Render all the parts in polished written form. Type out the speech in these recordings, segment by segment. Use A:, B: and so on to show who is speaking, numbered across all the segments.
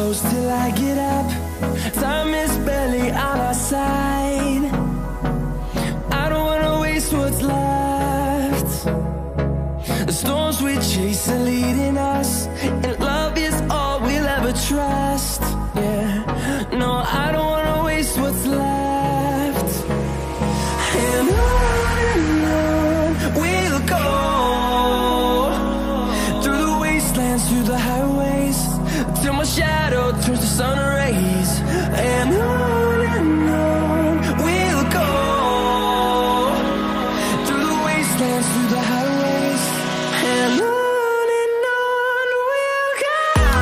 A: close till I get up. Time is barely on our side. I don't wanna waste what's left. The storms we chase are leading us, and love is all we'll ever trust. Yeah, no, I don't wanna waste what's left. And on we'll go, through the wastelands, through the highways, till my shadow turns to sun rays. And on we'll go, through the wastelands, through the highways, and on we'll go.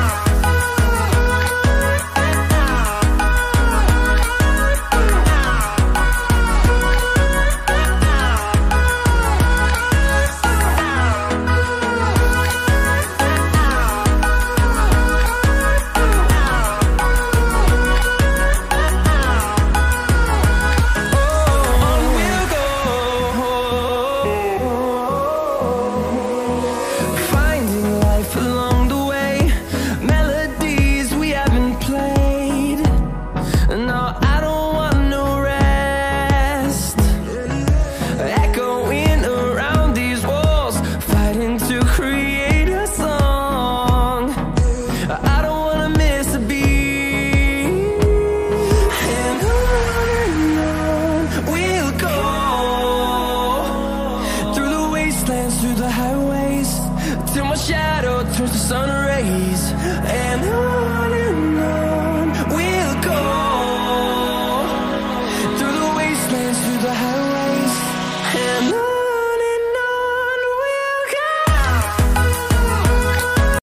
A: Through the highways, till my shadow turns to sun rays. And on we'll go, through the wastelands, through the highways.